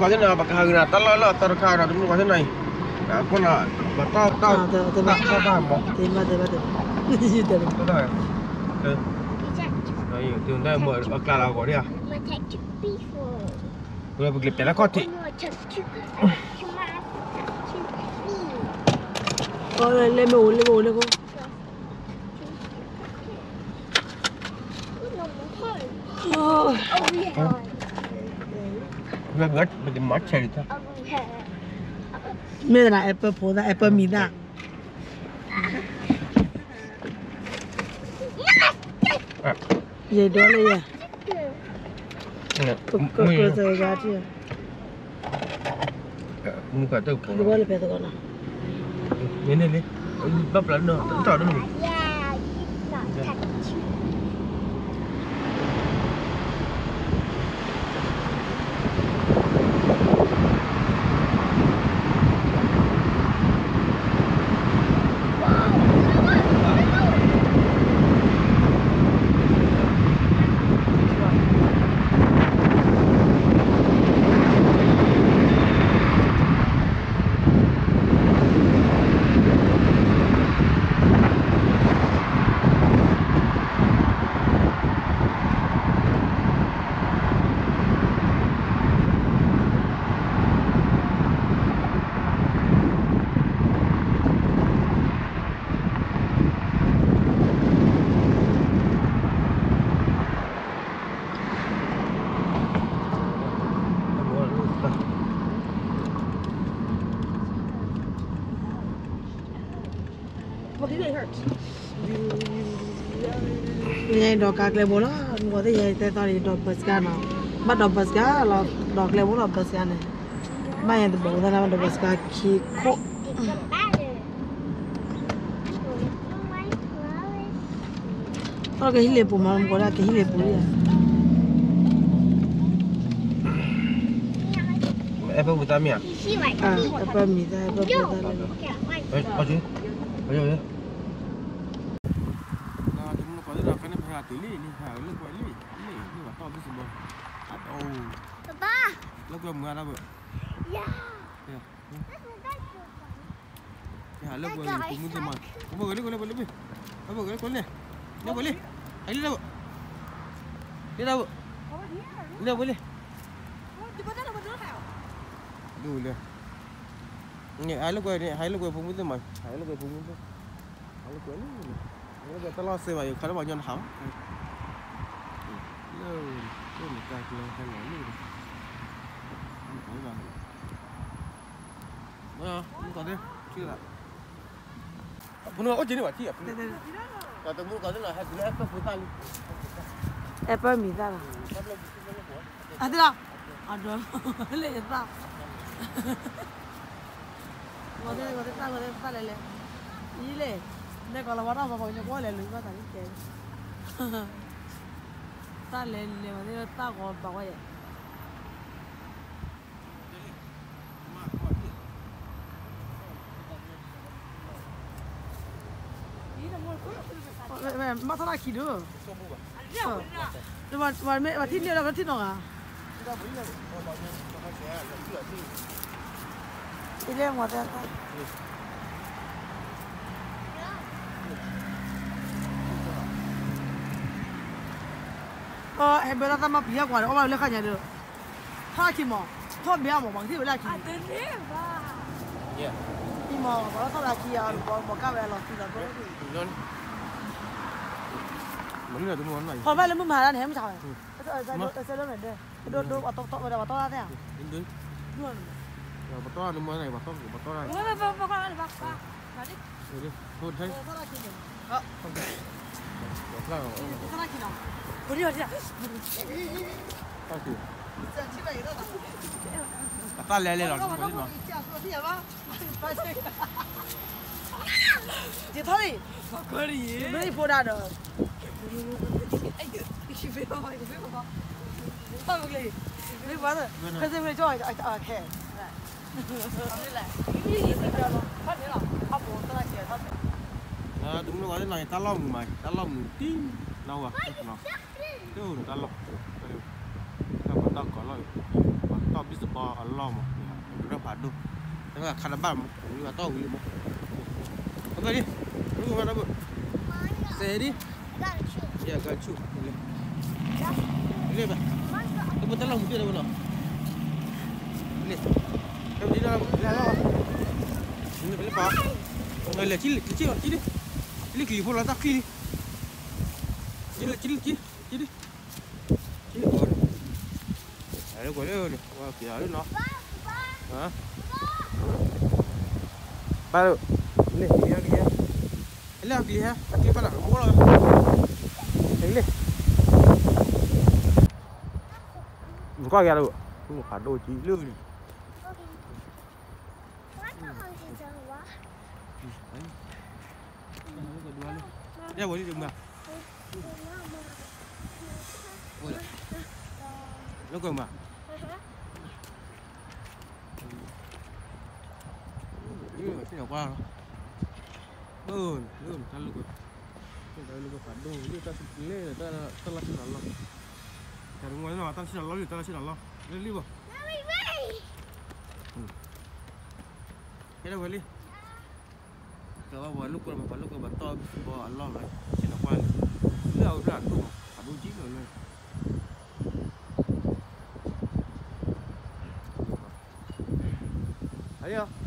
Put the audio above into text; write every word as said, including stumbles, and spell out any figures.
có thế nào bạc hàng là tao lo lo tao khai là đúng có thế này à con là mà tao tao tao tao tao mà thì mà thì mà thì tao tao ừ đây từ đây mở bạc là nào có đi à rồi bạc liệp là có thị rồi lên bù lên bù lên cô Gue nggak bikin macet itu. Ini là apple phô là apple mì da. Vậy đó là gì? Có có có gì ra chứ? Mua cả tôi. Cái đó là phải con nào? Nhìn đi đi. Bắp lẫn nữa, tận tròn nữa mình. Ini dok kakle bola, ngode ya te tadi dok paskan, ba dok paskan, lo dok le bola paskan ne, ba yang tu bawa nama dok paskan kiko. Kalau kehile pun malam kola kehile pun ya. Apple buta mia. Ah, apple mita, apple buta le. Eh, aja, aja aja. Tili ni ha lu kuat li ni ni apa tu semua aduh papa lu kuat muat apa ya ya ya lu kuat kumu semua kumu boleh boleh boleh apa boleh boleh ni boleh ai lu ni dah ni dah boleh di mana nak betul kau dulu ni ai lu kuat ni ai lu kuat kumu semua ai lu kuat kumu tu ai lu kuat ni Bây giờ tao lo xe vào khá là bao nhiêu hả? Lâu, cái một cái kilo hay là gì đây? Không phải vào. Đâu, không còn đi, chưa lại. Phụ nữ có chuyện gì vậy chị ạ? Là tao mua có thế là hai cái apple phụ ta đi. Apple mì ra. À thế nào? À được, lấy ra. Ngồi đây, ngồi đây, ngồi đây, ta lấy lấy. Ý lấy. Đây còn là bắt đầu vào phòng nhà cô lại lùi qua thằng kia ta lên lên mà thế ta còn bảo vậy mẹ mẹ sao lại khí nữa nhưng mà mà mẹ mà thịt nhiều là có thịt nào à đi lên ngoài đây ờ em bây giờ ta mà bia qua rồi, ông bảo lấy cái gì được? Hai kim mỏ, thôi bia mỏ bằng thì lấy cái. À, tên đấy à? Yeah. Kim mỏ, bảo sao lấy cái à? Bảo bảo cá về là thì là có cái. Luôn. Mình là tụi mình này. Thôi vậy là mình mà ăn hẻm sao? Ờ, ờ, ờ, sẽ lên này đây. Đốt đốt vào to to vào to ra thế à? Đến đấy. Luôn. Rồi vào to nó mới này, vào to vào to này. Vào vào vào vào vào. Vào đi. Rồi đi. Thôi thấy. Sao lấy cái gì? Ờ. Không được. Sao lấy sao lấy cái nào? 어디 어디야? 어디? 아빠 레레라 좀 보지 마. 제 털이 거리. 왜 보다는? 아이고, 이거 왜 봐? 이거 왜 봐? 봐 여기. 왜 봐도. 그래서 왜 좋아? 아, 아, 해. À, đúng rồi, cái này ta lông mày, ta lông tím đâu à? Đâu, ta lông, đâu, ta bắt tao có rồi, bắt tao to bis ba Allah mo. Udah padu. Tengah kalabar mo. Ni atau wi mo. Apa ni? Lu mana bu? Saya ni. Ya, gacu. Boleh. Boleh ba? Kamu telah mesti ada mana? Boleh. Kamu di dalam, di dalam. Ini boleh pak. Boleh cili, cili, cili. Cili kiri pun tak kiri. Cili, cili, cili, cili. Cili pun. Ada boleh boleh. Wah, kira ada nak. Hah? Baru. Ini dia dia. Ini dia ya. Kiri pada. Bola. Ini. Có ra đâu, không có đồ chỉ lương đi. Ra bố đi đừng mà. Nó cười mà. Cái nào qua. Ừ, lương ta lương. Cái đó lương phản đồ, lương ta sụp lên là ta ta là sụp lắm. Kalau mau nak atas sini lalu, atas sini lalu. Lili bo. Kita boleh. Kalau bawa lu kalau bawa lu kalau bawa bawa Allah lah. Sini apa? Dia udah tu, abu jiwa lah. Ayo.